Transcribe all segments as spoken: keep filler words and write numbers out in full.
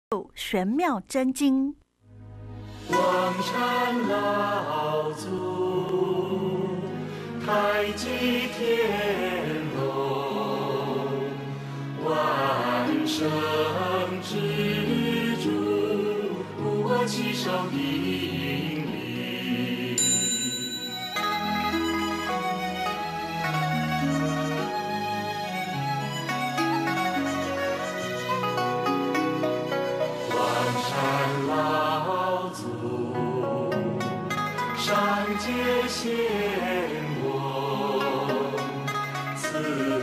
玄妙真经。 黄山老祖，太极天龙，万圣之主，我起手顶礼。黄山老祖，上界显我，慈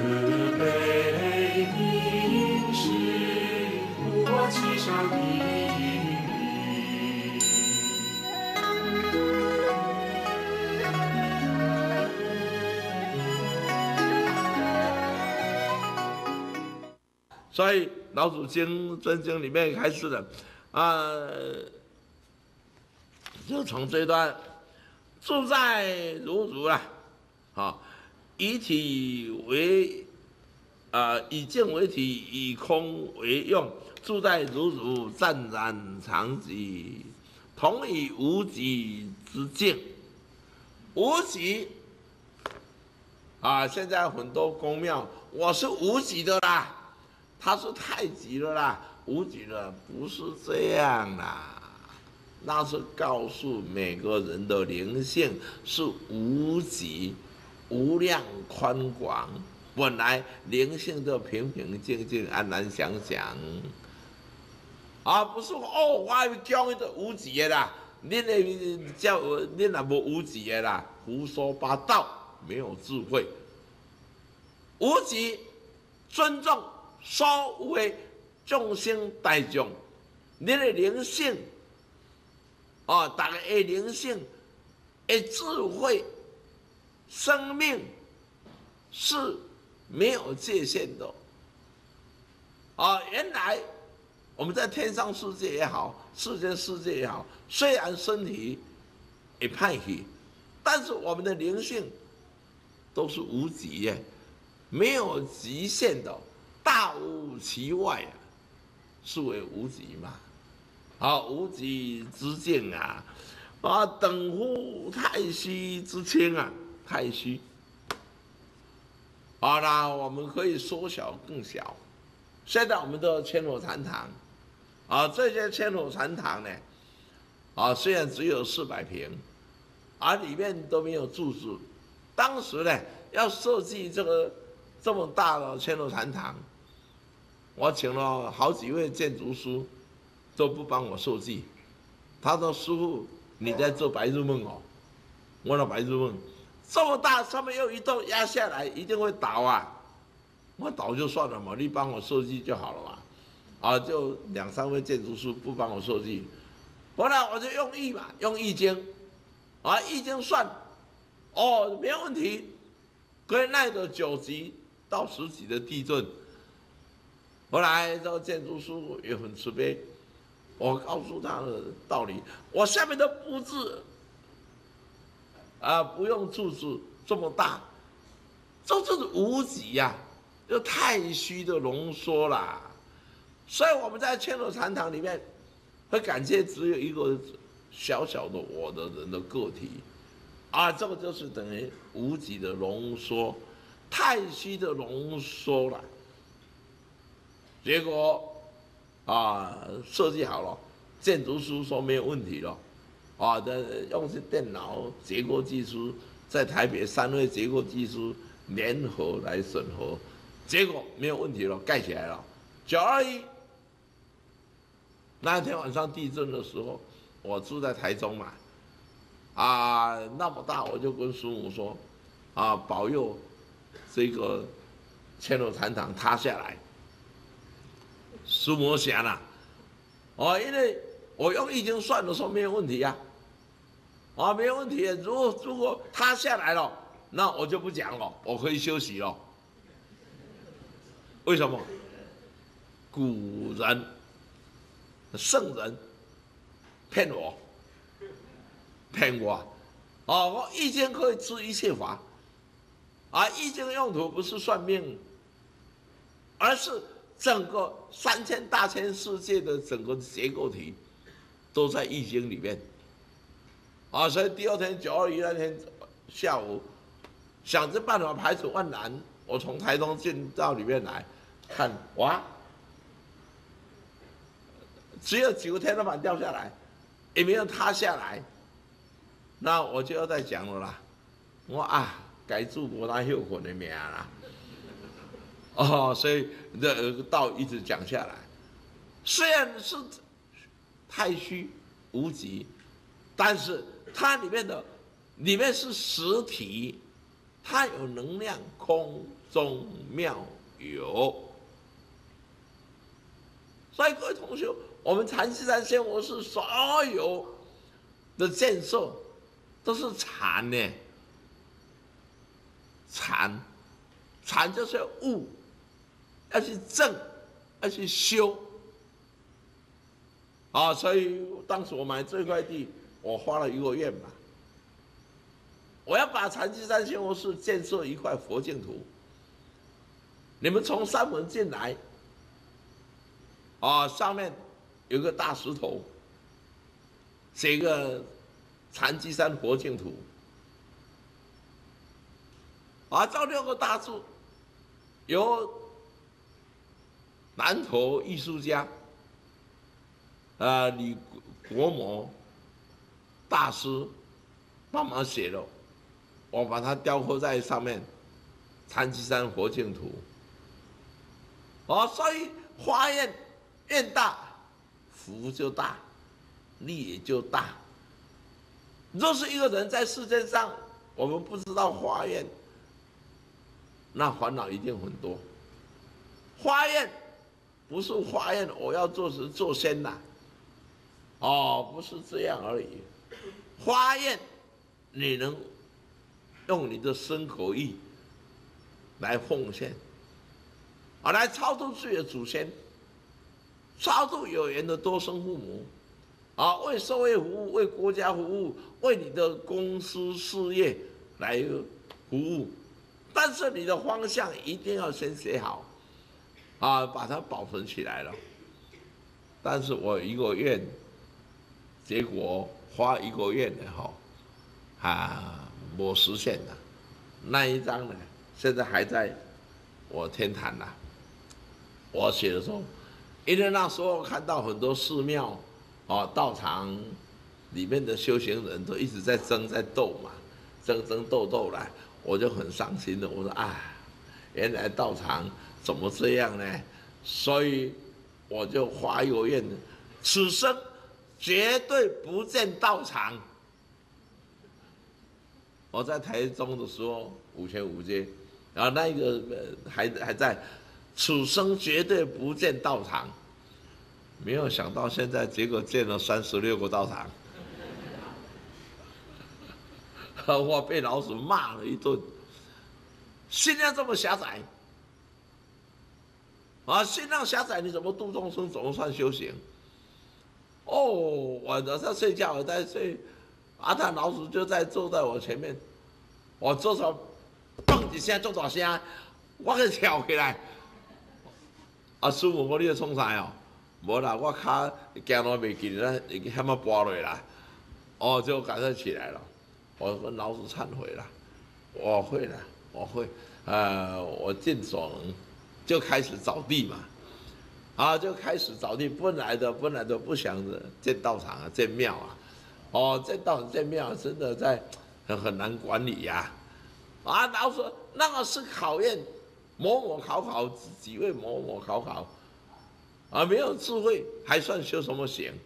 悲明示，我起手顶礼。 所以老祖经真经里面开始的啊、呃，就从这段住在如如啦，啊，以体为啊、呃，以静为体，以空为用，住在如如，湛然常寂，同以无极之境。无极啊，现在很多宫庙，我是无极的啦。他是太极了啦，无极了，不是这样啦。那是告诉每个人的灵性是无极、无量宽广，本来灵性就平平静静、安然祥祥，而、啊、不是哦，我讲的无极的啦，恁的叫恁也无无极的啦，胡说八道，没有智慧。无极，尊重所有的众生大众，你的灵性，哦，大家的灵性、的智慧、生命是没有界限的。啊、哦，原来我们在天上世界也好，世间世界也好，虽然身体也派去，但是我们的灵性都是无极耶，没有极限的。大无其外啊，是为无极嘛？啊，无极之境啊，啊，等乎太虚之清啊，太虚。好啦，我们可以缩小更小。现在我们的千佛禅堂，啊，这些千佛禅堂呢，啊，虽然只有四百平，而里面都没有住宿。当时呢，要设计这个这么大的千佛禅堂。我请了好几位建筑师，都不帮我设计。他说：“师傅，你在做白日梦哦。”我说：“白日梦，这么大，上面又一栋压下来，一定会倒啊！我倒就算了嘛，你帮我设计就好了嘛。”啊，就两三位建筑师不帮我设计，后来我就用易嘛，用易经，啊，易经算，哦，没有问题，可以耐得九级到十级的地震。后来这个建筑师也很慈悲，我告诉他的道理，我下面的布置啊，不用柱子这么大，这就是无极呀、啊，就太虚的浓缩啦。所以我们在千佛禅堂里面，会感觉只有一个小小的我的人的个体，啊，这个就是等于无极的浓缩，太虚的浓缩了。结果啊，设计好了，建筑师说没有问题了，啊，的用是电脑结构技术，在台北三位结构技术联合来审核，结果没有问题了，盖起来了。九二一那天晚上地震的时候，我住在台中嘛，啊，那么大，我就跟师母说，啊，保佑这个千佛禅堂塌下来。师母想了，哦，因为我用易经算的时候没有问题呀、啊，啊，没有问题。如果如果塌下来了，那我就不讲了，我可以休息了。为什么？古人、圣人骗我，骗我，啊，我易经可以治一切法，啊，易经用途不是算命，而是整个三千大千世界的整个结构体都在易经里面。啊，所以第二天九二一那天下午，想着办法排除万难，我从台东进到里面来看，哇，只有几个天花板掉下来，也没有塌下来。那我就要再讲了啦，我啊，该住国大休困的命啦。哦，所以这道一直讲下来，虽然是太虚无极，但是它里面的里面是实体，它有能量，空中妙有。所以各位同学，我们禅七三仙佛寺所有的建设都是禅呢，禅，禅就是要悟，要去正，要去修。啊，所以当时我买这块地，我花了一个月嘛。我要把禅七三仙佛寺建设一块佛净土。你们从山门进来，啊，上面有个大石头，写一个禅七三佛净土。啊，这六个大字由南投艺术家，呃，李国模大师帮忙写的，我把它雕刻在上面，禅七三佛净土。哦，所以花愿愿大，福就大，利也就大。若是一个人在世界上，我们不知道花愿，那烦恼一定很多。花愿不是花愿，我要做是做仙呐，哦，不是这样而已。花愿，你能用你的身口意来奉献，啊，来超度自己的祖先，超度有缘的多生父母，啊，为社会服务，为国家服务，为你的公司事业来服务。但是你的方向一定要先写好，啊，把它保存起来了。但是我一个愿，结果花一个月呢，哈，啊，没实现了。那一张呢，现在还在我天坛呐。我写的时候，因为那时候看到很多寺庙，啊，道场里面的修行人都一直在争在斗嘛，争争斗斗来。我就很伤心的，我说啊，原来道场怎么这样呢？所以我就发一个愿，此生绝对不见道场。我在台中的时候，五权五街，然后那个还还在，此生绝对不见道场。没有想到现在结果见了三十六个道场。我被老鼠骂了一顿，心量这么狭窄，啊，心量狭窄，你怎么度众生，怎么算修行？哦，晚上睡觉我在睡，阿谭老鼠就在坐在我前面，我做什么，嘣一声，做大声，我给跳起来。啊，师傅，我你在创啥哦？无啦，我脚行路袂紧啦，会险啊跌落啦。哦，就赶快起来了。我跟老鼠忏悔了，我会了，我会，呃，我尽所能，就开始找地嘛，啊，就开始找地。本来的本来都不想着建道场啊，建庙啊，哦，建道场建庙真的在很很难管理呀、啊，啊，老鼠那个是考验某某考考几位某某考考，啊，没有智慧还算修什么行？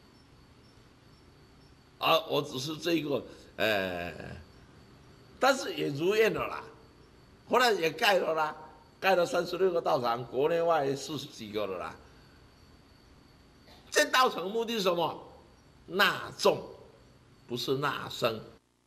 啊，我只是这一个。呃，但是也如愿了啦，后来也盖了啦，盖了三十六个道场，国内外四十几个了啦。建道场目的是什么？纳众，不是纳生。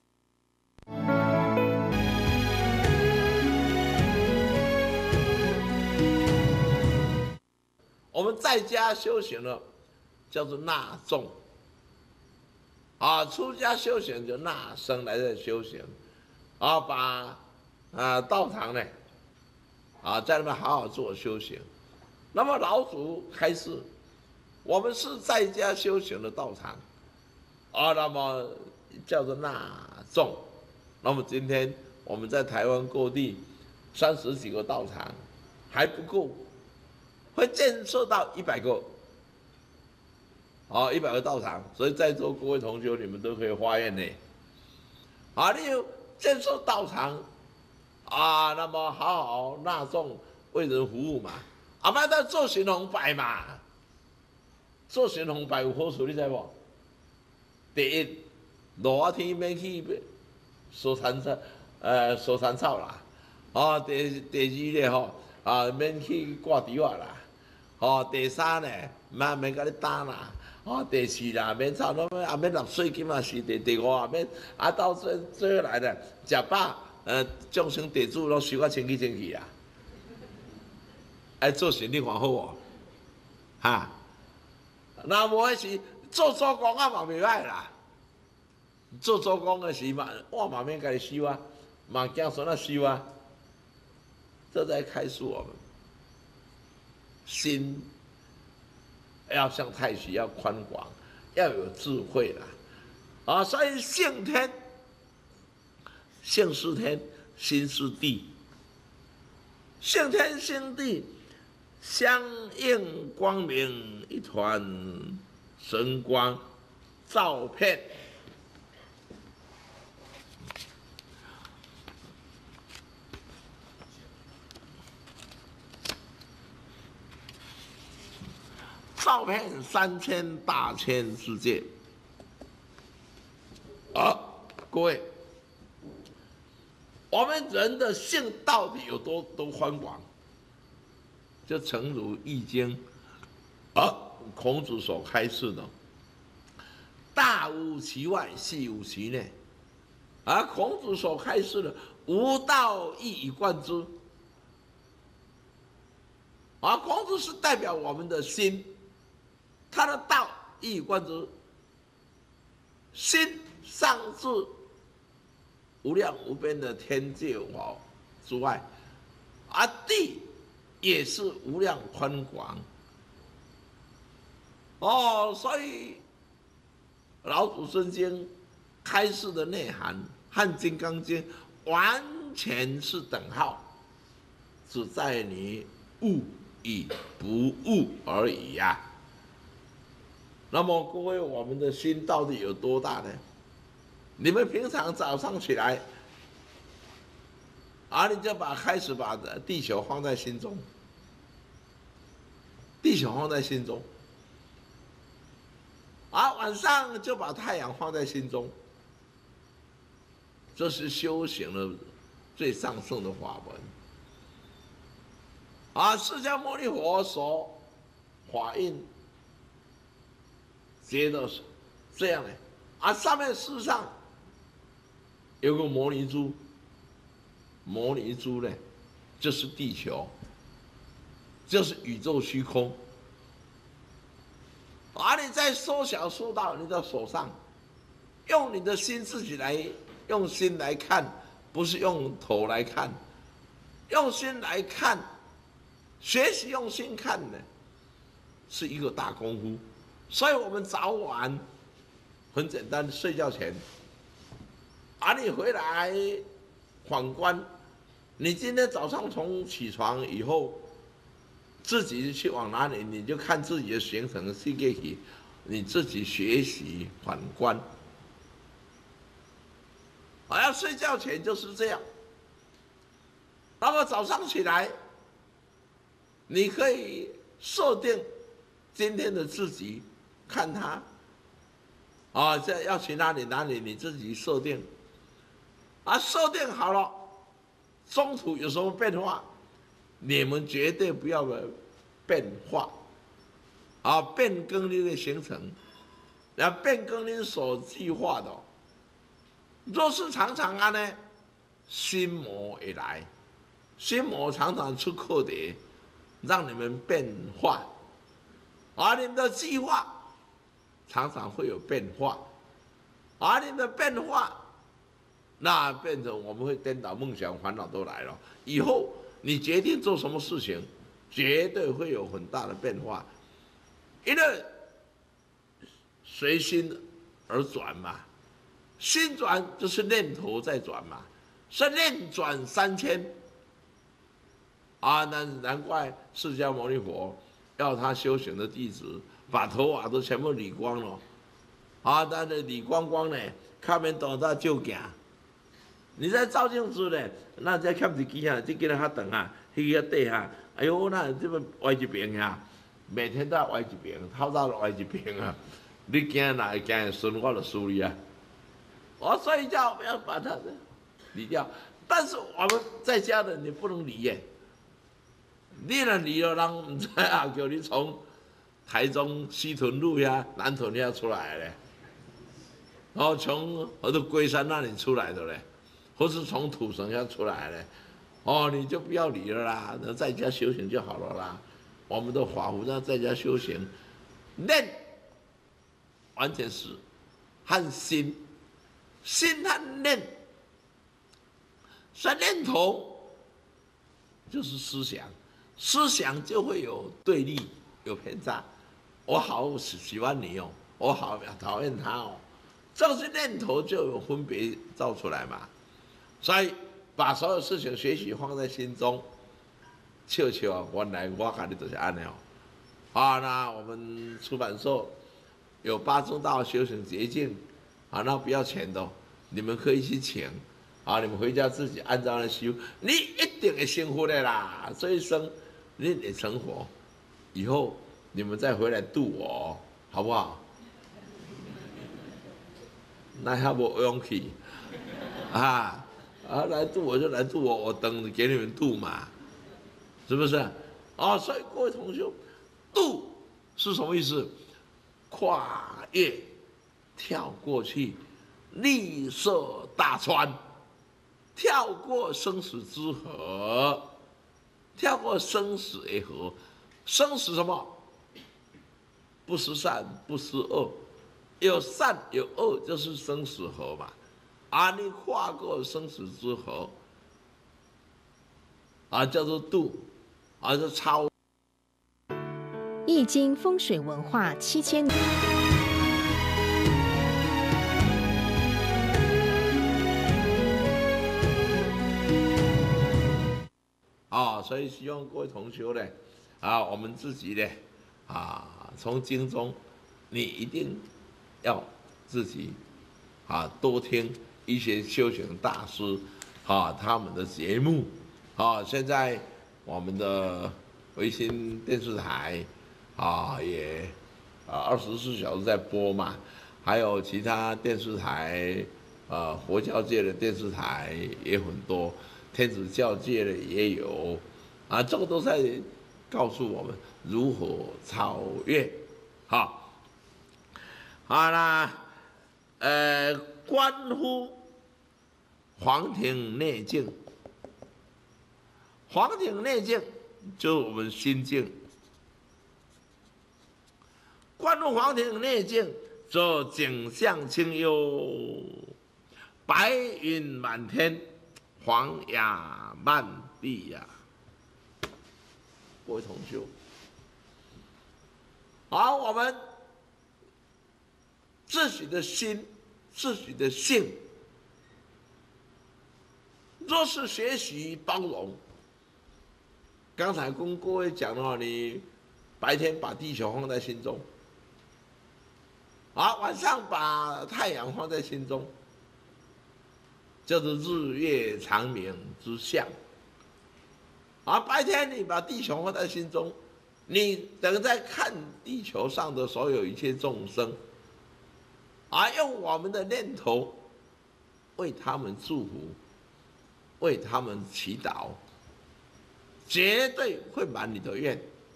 我们在家修行了，叫做纳众。啊，出家修行就纳生来在修行，啊，把啊道场呢，啊在那边好好做修行， 那么老祖开示，我们是在家修行的道场，啊，那么叫做纳众。那么今天我们在台湾各地三十几个道场还不够，会建设到一百个，啊，一百个道场。所以在座各位同学，你们都可以发愿呢。啊，你有建设道场，啊，那么好好纳众，为人服务嘛。啊，摆咱做神龙拜嘛，做神龙拜有好处，你知无？第一，热天免去烧柴草，呃，烧柴草啦。哦，第第二咧吼，啊，免去挂猪仔啦。哦，第三咧，免免甲你打啦。哦，第四啦，免吵，那么啊免纳税金嘛是第第五啊免，啊到最最后来咧，食饱，呃，众生地主拢收啊清气清气啊。爱做神你看好无？哈，那无迄时做做工啊嘛袂歹啦。做做工的时嘛，我嘛免家己收啊，嘛惊孙仔收啊。这在开示我们，心要像太虚，要宽广，要有智慧啦。啊，所以性天、性是天，心是地，性天性地。相应光明，一团神光照遍。照遍三千大千世界。啊，各位，我们人的性到底有多多宽广？就诚如《易经》啊，孔子所开示的“大无其外，细无其内”，而孔子所开示的“无道一以贯之”，而孔子是代表我们的心，他的道一以贯之，心上至无量无边的天界法之外，而地也是无量宽广。哦，所以老祖尊经开示的内涵和《金刚经》完全是等号，只在你悟与不悟而已呀、啊。那么各位，我们的心到底有多大呢？你们平常早上起来，啊，你就把开始把地球放在心中，地球放在心中，啊，晚上就把太阳放在心中，这是修行的最上圣的法门。啊，释迦牟尼佛所法印接的是这样的，啊，上面事实上有个摩尼珠。摩尼珠呢，就是地球，就是宇宙虚空。而你再缩小缩到你的手上，用你的心自己来，用心来看，不是用头来看，用心来看，学习用心看呢，是一个大功夫。所以我们早晚很简单，睡觉前，而你回来反观，你今天早上从起床以后，自己去往哪里，你就看自己的行程去给你，你自己学习反观。我要睡觉前就是这样。那么早上起来，你可以设定今天的自己，看他，啊，这要去哪里哪里，你自己设定。啊，设定好了，中途有什么变化，你们绝对不要变化，啊，变更你的行程，要变更你所计划的。若是常常安呢，心魔会来，心魔常常出课题，让你们变化，而你们的计划常常会有变化，而你们的变化。那变成我们会颠倒梦想，烦恼都来了。以后你决定做什么事情， 绝对会有很大的变化，因为随心而转嘛，心转就是念头在转嘛，是念转三千。啊，难难怪释迦牟尼佛要他修行的弟子把头发都全部理光了，啊，但是理光光呢，看面多大就行。你再照镜子呢，那再看一支啊，这个较长啊，迄个底下，哎呦，那这么歪一边啊，每天都要歪一边，头早都歪一边啊，你惊哪会惊损我的输你啊？我睡觉不要把它理掉，但是我们在家的你不能理耶。你若离了，人唔知啊，叫你从台中西屯路呀、南屯呀出来嘞，然后从或者龟山那里出来的嘞，或是从土城要出来嘞，哦，你就不要理了啦，那在家修行就好了啦。我们的法服那在家修行，念完全是和心，心和念，所以念头就是思想。思想就会有对立，有偏差。我好喜欢你哦，我好讨厌他哦，这些念头就有分别造出来嘛。所以把所有事情学习放在心中，笑笑啊，原来我看你就是安尼哦。啊，那我们出版社有八宗道修行捷径，啊，那不要钱的、哦，你们可以去请。啊，你们回家自己按照来修，你一定会幸福的啦，这一生。你得成佛，以后你们再回来度我，好不好？那还无勇气啊啊！来度我就来度我，我等给你们度嘛，是不是？啊，所以各位同学，度是什么意思？跨越、跳过去，绿色大川，跳过生死之河。跳过生死的河，生死什么？不是善，不是恶，有善有恶就是生死河嘛。啊，你跨过生死之河，啊，叫做度，啊，是超。 易经风水文化七千年。 啊，所以希望各位同学呢，啊，我们自己呢，啊，从经中，你一定要自己啊多听一些修行大师啊他们的节目，啊，现在我们的微信电视台啊也啊二十四小时在播嘛，还有其他电视台，呃，佛教界的电视台也很多。天主教界的也有，啊，这个都在告诉我们如何超越，好，好啦，呃，关乎黄庭内境，黄庭内境就是我们心境，关乎黄庭内境，则景象清幽，白云满天。黄雅漫地呀，各位同学，好，我们自己的心、自己的性，若是学习包容，刚才跟各位讲了，你白天把地球放在心中，啊，晚上把太阳放在心中。叫做日月长明之象，啊，白天你把地球放在心中，你等在看地球上的所有一切众生，啊，用我们的念头为他们祝福，为他们祈祷，绝对会满你的愿。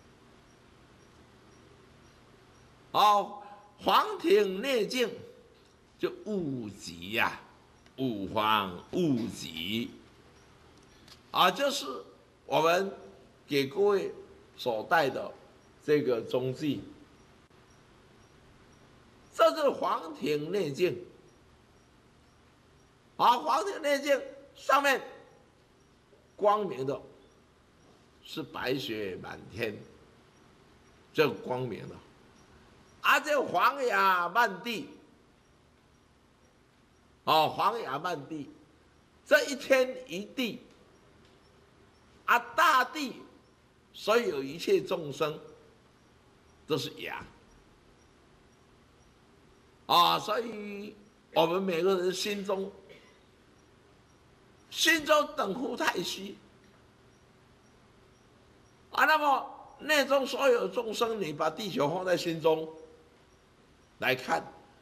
哦，黄庭内境就物极呀、啊。物黄物极，啊，就是我们给各位所带的这个踪迹，这是黄庭内境，啊，黄庭内境上面光明的是白雪满天，这光明了。啊，这黄雅漫地，哦，黄雅漫地，这一天一地，啊，大地所有一切众生都是雅。啊，所以我们每个人心中，心中等乎太虚。啊，那么内中所有众生，你把地球放在心中来看，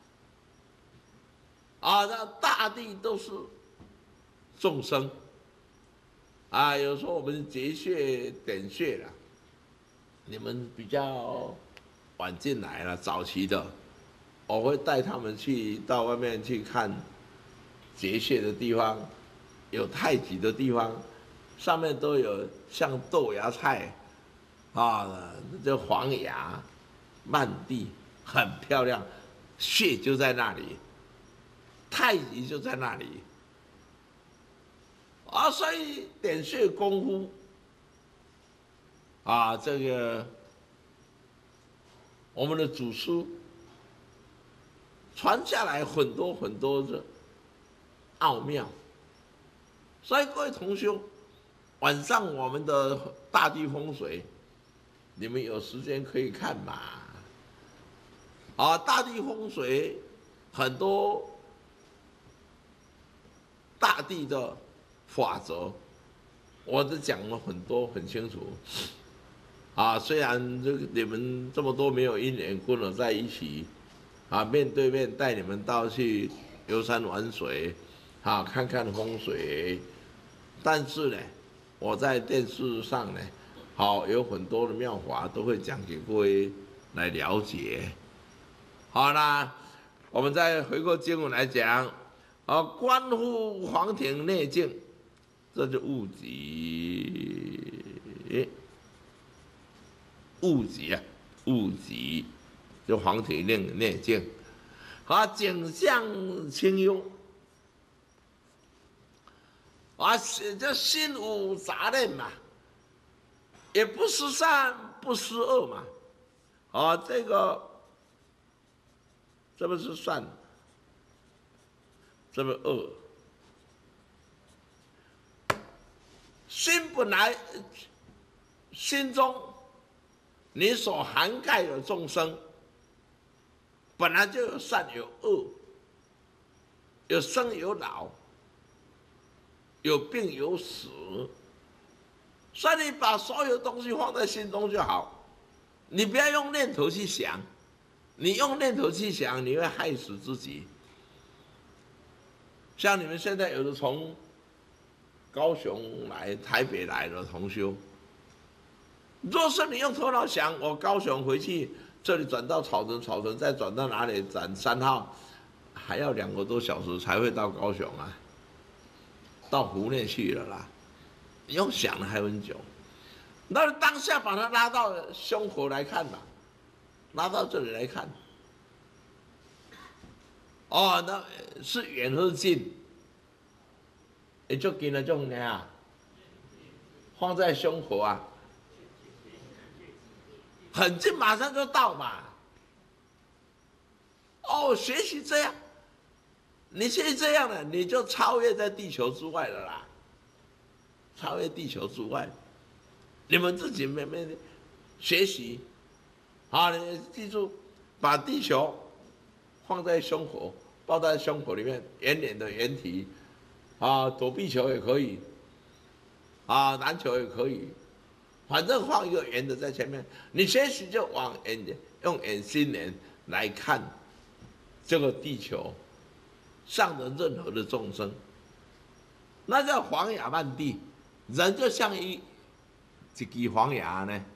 啊，那大地都是众生。啊，有时候我们结穴点穴了，你们比较晚进来了，早期的。我会带他们去到外面去看结穴的地方，有太极的地方，上面都有像豆芽菜啊，这黄芽漫地很漂亮，穴就在那里，太极就在那里啊，所以点穴功夫啊，这个我们的祖师传下来很多很多的奥妙，所以各位同修，晚上我们的大地风水，你们有时间可以看嘛？啊，大地风水很多大地的法则，我都讲了很多很清楚。啊，虽然这个你们这么多没有因缘跟我在一起。啊，面对面带你们到去游山玩水，啊，看看风水。但是呢，我在电视上呢，好有很多的妙法都会讲给各位来了解。好啦，我们再回过经文来讲，啊，观乎黄庭内境，这就物极，物极啊，物极。就黄庭内内境，啊，景象清幽，啊，这心无杂念嘛，也不是善不是恶嘛，啊，这个这不是善，这不恶，心本来心中你所涵盖的众生。本来就有善有恶，有生有老，有病有死，所以你把所有东西放在心中就好，你不要用念头去想，你用念头去想，你会害死自己。像你们现在有的从高雄来、台北来的同修，若是你用头脑想，我高雄回去。这里转到草屯，草屯再转到哪里？转三号，还要两个多小时才会到高雄啊，到湖内去了啦。你用想的还很久，那当下把它拉到胸口来看吧，拉到这里来看。哦，那是远和近，也就近了种呢啊，放在胸口啊。很近，马上就到嘛。哦，学习这样，你学习这样了，你就超越在地球之外了啦。超越地球之外，你们自己慢慢的学习，好，你记住，把地球放在胸口，抱在胸口里面，圆圆的圆体，啊，躲避球也可以，啊，篮球也可以。反正放一个圆的在前面，你学习就往圆用圆心眼来看这个地球上的任何的众生，那叫黄雅漫地，人就像一一支黄芽呢。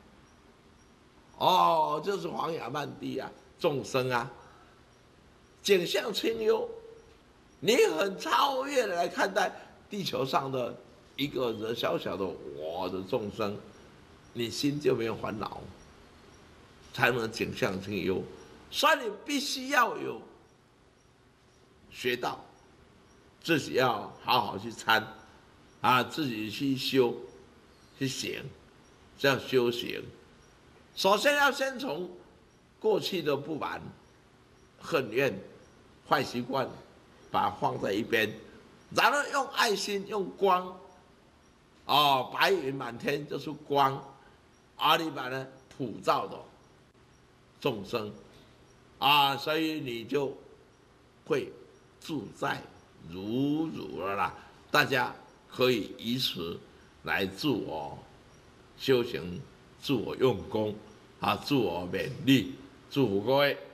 哦，就是黄雅漫地啊，众生啊，景象清幽，你很超越的来看待地球上的一个人小小的我的众生。你心就没有烦恼，才能景象清幽。所以你必须要有学到，自己要好好去参，啊，自己去修，去行， 叫修行。首先要先从过去的不满、恨怨、坏习惯，把它放在一边，然后用爱心、用光，哦，白云满天就是光，阿里把呢普照的众生，啊，所以你就会自在如如了啦。大家可以以此来自我修行、自我用功啊，自我勉励。祝福各位。